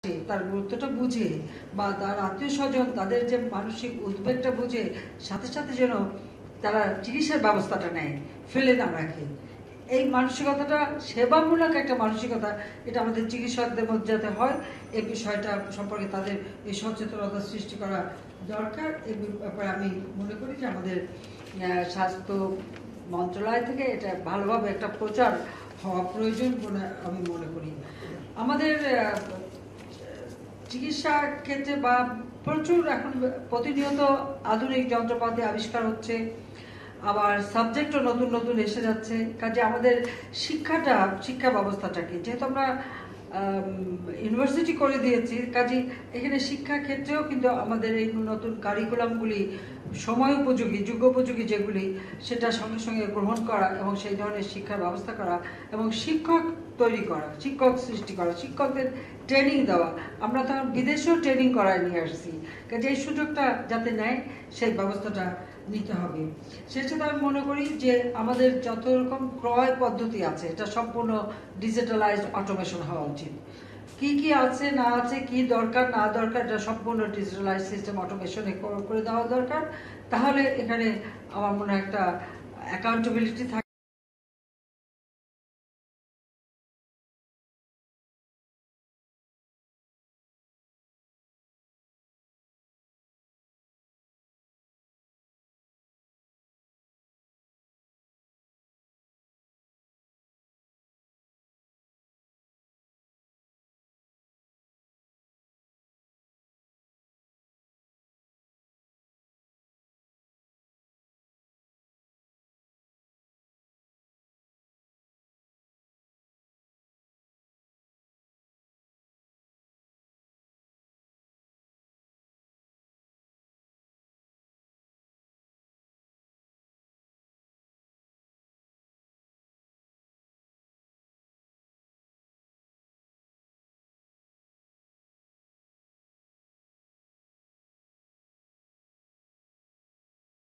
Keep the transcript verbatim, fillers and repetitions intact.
তার গুরুত্বটা বুঝে বা তার আত্মীয় স্বজন তাদের যে মানসিক উদ্বেগটা বুঝে সাথে সাথে যেন তারা চিকিৎসার ব্যবস্থাটা নেয়, ফেলে না রাখে। এই মানসিকতাটা সেবামূলক একটা মানসিকতা, এটা আমাদের চিকিৎসকদের মধ্যে যাতে হয় এই বিষয়টা সম্পর্কে তাদের এই সচেতনতা সৃষ্টি করা দরকার। এই ব্যাপারে আমি মনে করি যে আমাদের স্বাস্থ্য মন্ত্রণালয় থেকে এটা ভালোভাবে একটা প্রচার হওয়া প্রয়োজন বলে আমি মনে করি। আমাদের চিকিৎসা ক্ষেত্রে বা প্রচুর এখন প্রতিনিয়ত আধুনিক যন্ত্রপাতি আবিষ্কার হচ্ছে, আবার সাবজেক্টও নতুন নতুন এসে যাচ্ছে। কাজে আমাদের শিক্ষাটা শিক্ষা ব্যবস্থাটাকে যেহেতু আমরা ইউনিভার্সিটি করে দিয়েছি, কাজে এখানে শিক্ষা ক্ষেত্রেও কিন্তু আমাদের এই নতুন কারিকুলামগুলি সময় উপযোগী যুগোপযোগী যেগুলি সেটা সঙ্গে সঙ্গে গ্রহণ করা এবং সেই ধরনের শিক্ষার ব্যবস্থা করা এবং শিক্ষক তৈরি করা, শিক্ষক সৃষ্টি করা, শিক্ষকদের ট্রেনিং দেওয়া। আমরা তখন বিদেশেও ট্রেনিং করায় নিয়ে আসছি, কাজে এই সুযোগটা যাতে নেয় সেই ব্যবস্থাটা নিতে হবে। সেক্ষেত্রে আমি মনে করি যে আমাদের যত রকম ক্রয় পদ্ধতি আছে এটা সম্পূর্ণ ডিজিটালাইজড অটোমেশন হওয়া উচিত। কি কি আছে না আছে, কি দরকার না দরকার, এটা সম্পূর্ণ ডিজিটালাইজ সিস্টেম অটোমেশনে করে দেওয়া দরকার। তাহলে এখানে আমার মনে হয় একটা অ্যাকাউন্টেবিলিটি থাকে।